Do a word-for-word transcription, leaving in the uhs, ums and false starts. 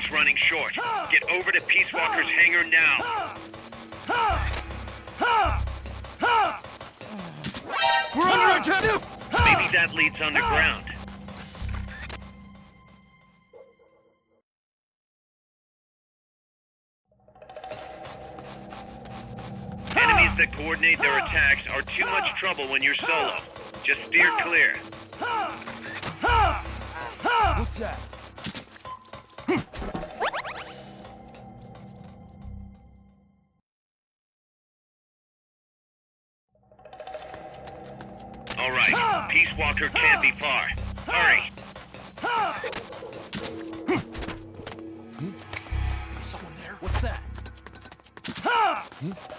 gun's running short. Get over to Peace Walker's hangar now. We're under attack! Maybe that leads underground. Enemies that coordinate their attacks are too much trouble when you're solo. Just steer clear. What's that? All right, Peace Walker can't be far. Hurry. Someone there? What's that?